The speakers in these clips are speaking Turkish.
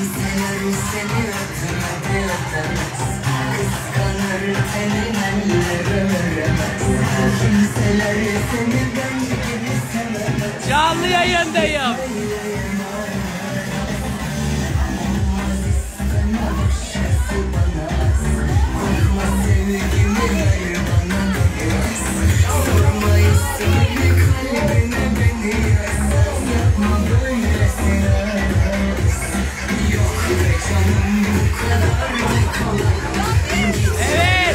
Kimseler seni öpemez, kıskanır tenin eller öremez. Kimseler seni ben gibi sevemez. Canlı yayındayım. Evet.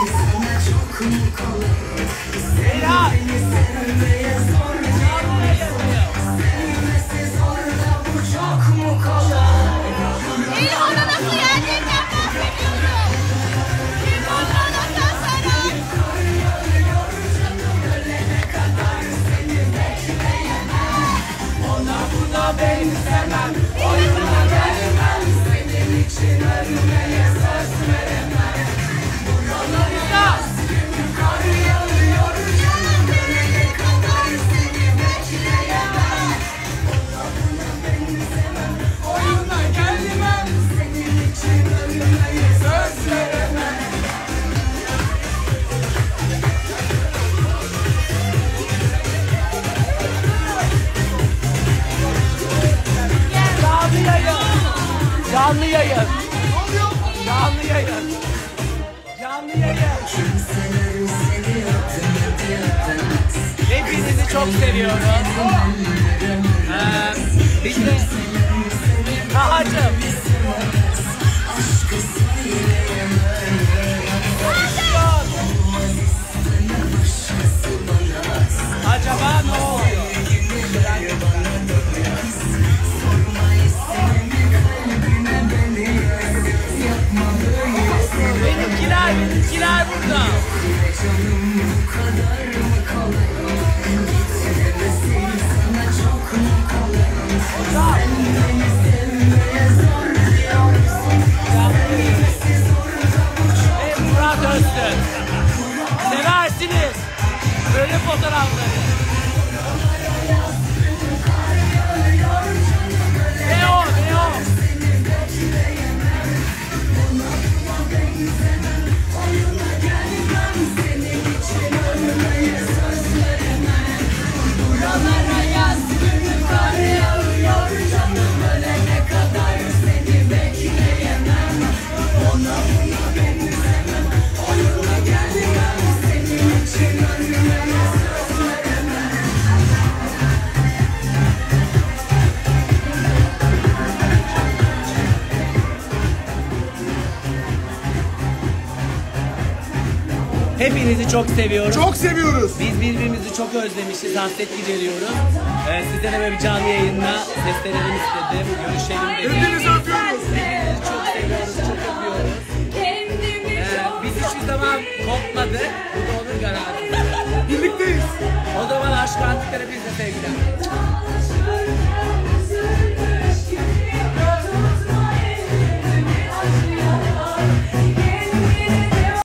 İlhan'a nasıl yendiğinden bahsediyorum. İlhan'a nasıl Serhat? Ona buna benzemem, oyuna gelmem, senin için ölmeye söz veremem. Buralarında kar yağıyor canım, ölene kadar seni bekleyemem. Ona buna benzemem, oyuna gelmem, senin için ölmeye söz veremem. Canlı yayın. Canlı yayın. Canlı yayın. Canlı yayın. Hepinizi çok seviyorum. Bir de Tahacığım. Acaba ne oluyor? Benimkiler burada. Ve Murat Öztürk. Seversiniz böyle fotoğrafları. Ne o? Buralara yaz günü kar yağıyor canım, ölene kadar seni bekleyemem. Ona buna benzemem, oyuna gelmem, senin için ölmeye söz veremem. Hepinizi çok seviyorum. Çok seviyoruz. Biz birbirimizi çok özlemişiz, hasret gideriyoruz. Size de böyle bir canlı yayınla seslenelim istedim, görüşelim dedim. Hepinizi öpüyoruz. Hepinizi çok seviyoruz, çok öpüyoruz. Biz hiçbir zaman kopmadık, bu da onun garantisi. Birlikteyiz. O zaman aşk antiklere biz de sevgiler.